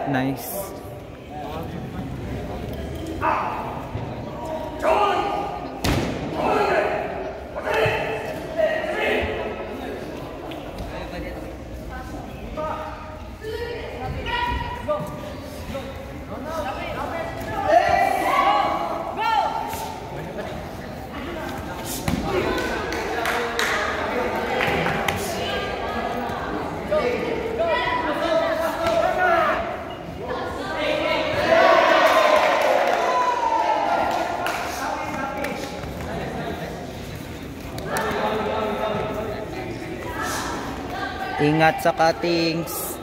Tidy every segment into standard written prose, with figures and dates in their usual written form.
Nice. Ingat sa cuttings.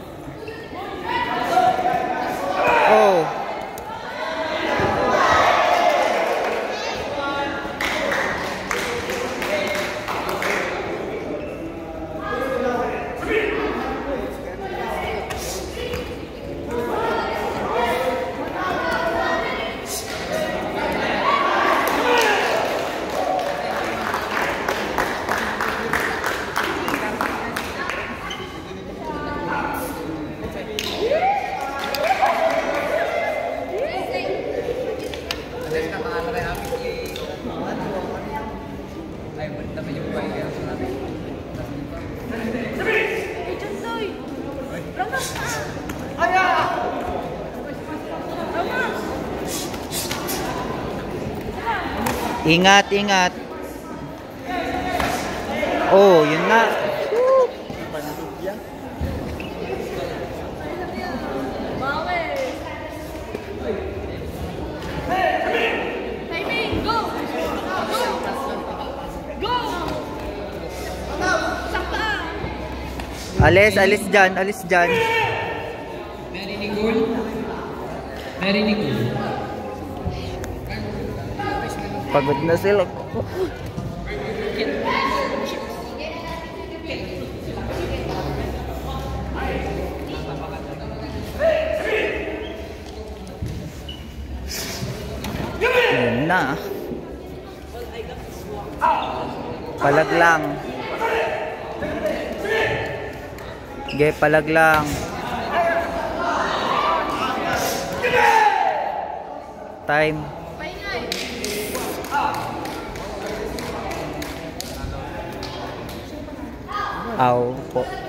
Oh. Ingat, ingat. Oh, yun na. Timing, go! Go! Sakta! Alis dyan, alis dyan. Very Nicole. Very Nicole. Pagod na sila. Yun na. Palag lang. Sige, palag lang. Time. Aw po.